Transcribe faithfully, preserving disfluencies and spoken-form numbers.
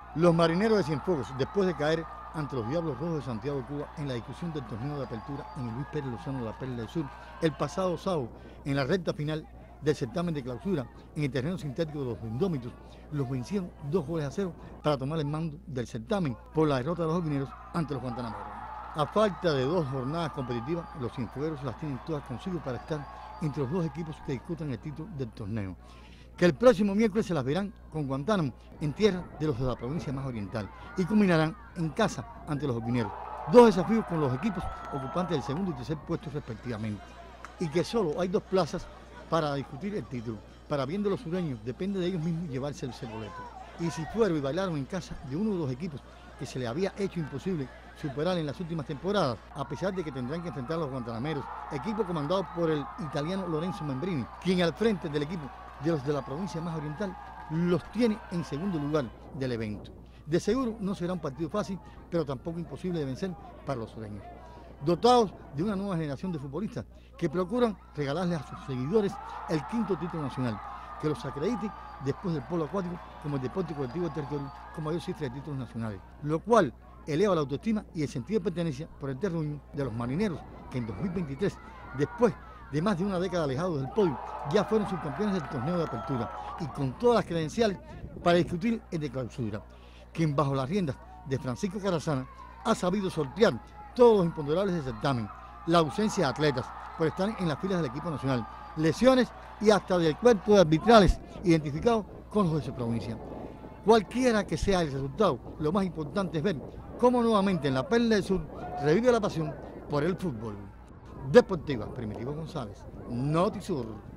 Los marineros de Cienfuegos, después de caer ante los Diablos Rojos de Santiago de Cuba en la discusión del torneo de apertura en el Luis Pérez Lozano de la Perla del Sur, el pasado sábado, en la recta final del certamen de clausura, en el terreno sintético de los Indómitos, los vencieron dos goles a cero para tomar el mando del certamen por la derrota de los albineros ante los guantanameros. A falta de dos jornadas competitivas, los cienfuegueros las tienen todas consigo para estar entre los dos equipos que disputan el título del torneo, que el próximo miércoles se las verán con Guantánamo en tierra de los de la provincia más oriental y culminarán en casa ante los albineros. Dos desafíos con los equipos ocupantes del segundo y tercer puesto respectivamente, y que solo hay dos plazas para discutir el título. Para bien de los sureños, depende de ellos mismos llevarse el boleto. Y si fueron y bailaron en casa de uno de los equipos que se le había hecho imposible superar en las últimas temporadas, a pesar de que tendrán que enfrentar a los guantanameros, equipo comandado por el italiano Lorenzo Membrini, quien al frente del equipo de los de la provincia más oriental los tiene en segundo lugar del evento. De seguro no será un partido fácil, pero tampoco imposible de vencer para los sureños, dotados de una nueva generación de futbolistas que procuran regalarle a sus seguidores el quinto título nacional, que los acredite después del polo acuático como el deporte colectivo del territorio con mayor cifra de títulos nacionales, lo cual eleva la autoestima y el sentido de pertenencia por el terruño de los marineros, que en dos mil veintitrés, después de más de una década alejados del podio, ya fueron subcampeones del torneo de apertura y con todas las credenciales para discutir el de clausura, quien bajo las riendas de Francisco Carazana ha sabido sortear todos los imponderables del certamen, la ausencia de atletas por estar en las filas del equipo nacional, lesiones y hasta del cuerpo de arbitrales identificados con los de su provincia. Cualquiera que sea el resultado, lo más importante es ver cómo nuevamente en la Perla del Sur revive la pasión por el fútbol. Deportiva, Primitivo González, Notisur.